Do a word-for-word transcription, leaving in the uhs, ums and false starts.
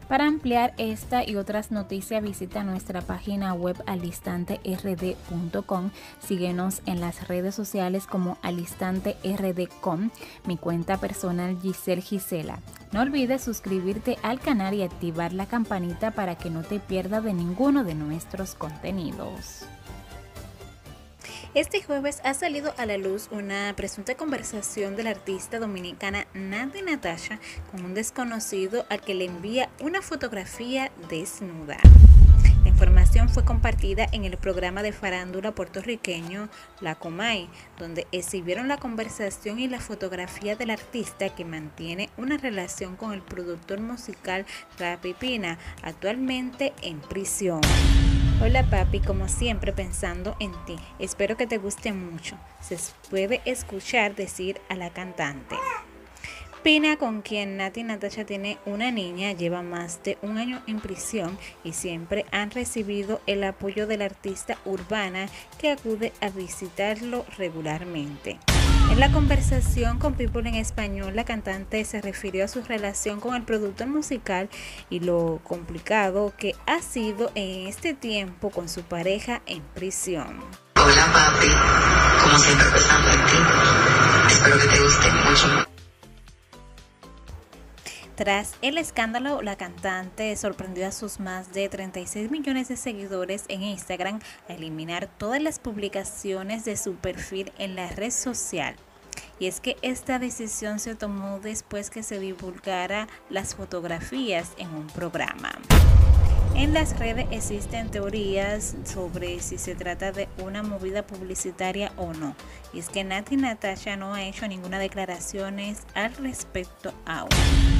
Para ampliar esta y otras noticias, visita nuestra página web al instante r d punto com. Síguenos en las redes sociales como al instante r d punto com, mi cuenta personal Giselle Gisela. No olvides suscribirte al canal y activar la campanita para que no te pierdas de ninguno de nuestros contenidos. Este jueves ha salido a la luz una presunta conversación de la artista dominicana Natti Natasha con un desconocido al que le envía una fotografía desnuda. La información fue compartida en el programa de farándula puertorriqueño La Comay, donde exhibieron la conversación y la fotografía del artista que mantiene una relación con el productor musical Papi Pina, actualmente en prisión. Hola papi, como siempre pensando en ti, espero que te guste mucho, se puede escuchar decir a la cantante. Pina, con quien Natti Natasha tiene una niña, lleva más de un año en prisión y siempre han recibido el apoyo de la artista urbana que acude a visitarlo regularmente. En la conversación con People en Español, la cantante se refirió a su relación con el productor musical y lo complicado que ha sido en este tiempo con su pareja en prisión. Hola papi, como siempre pensando en ti, espero que te guste mucho. Tras el escándalo, la cantante sorprendió a sus más de treinta y seis millones de seguidores en Instagram a eliminar todas las publicaciones de su perfil en la red social. Y es que esta decisión se tomó después que se divulgara las fotografías en un programa. En las redes existen teorías sobre si se trata de una movida publicitaria o no. Y es que Natti Natasha no ha hecho ninguna declaración al respecto aún.